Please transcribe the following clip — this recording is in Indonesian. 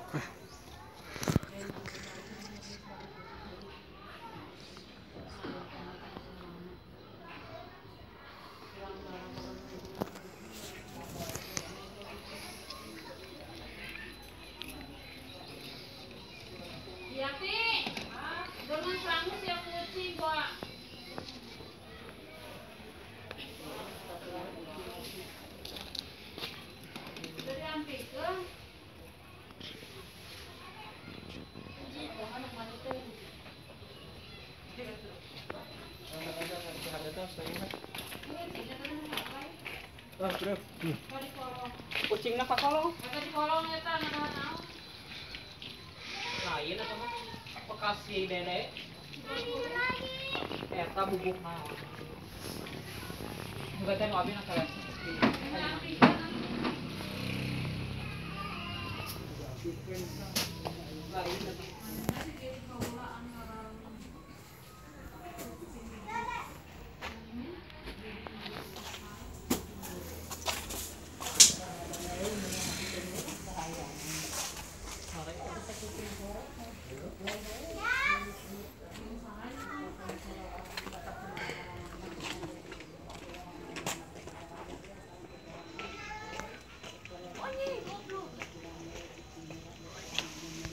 Iya, Pi. Dorong sangu siap kucing, Pak. Dari ampikeun. Kucingna kakolong. Eta di kolong eta naon? Lain atau mah bekas si dede. Eta bubuk naon. Enggak teh abi na kaya. Lain.